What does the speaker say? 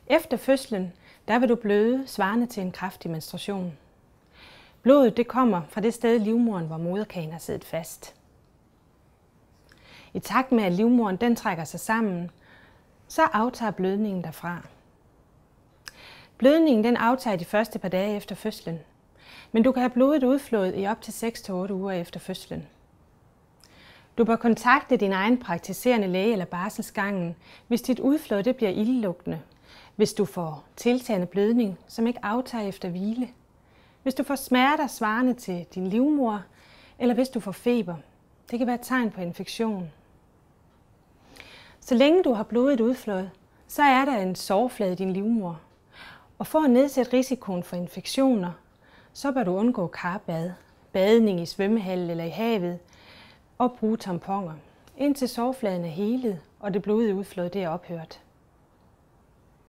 Efter fødslen, der vil du bløde svarende til en kraftig menstruation. Blodet det kommer fra det sted i livmoderen, hvor moderkagen har siddet fast. I takt med, at livmoderen den trækker sig sammen, så aftager blødningen derfra. Blødningen den aftager de første par dage efter fødslen, men du kan have blodet udflået i op til 6-8 uger efter fødslen. Du bør kontakte din egen praktiserende læge eller barselsgangen, hvis dit udflåd det bliver ildelugtende, hvis du får tiltagende blødning, som ikke aftager efter hvile, hvis du får smerter svarende til din livmoder, eller hvis du får feber. Det kan være et tegn på infektion. Så længe du har blodigt udflåd, så er der en sårflade i din livmoder. Og for at nedsætte risikoen for infektioner, så bør du undgå karbad, badning i svømmehal eller i havet og bruge tamponer, indtil sårfladen er helet og det blodige udflåd det er ophørt.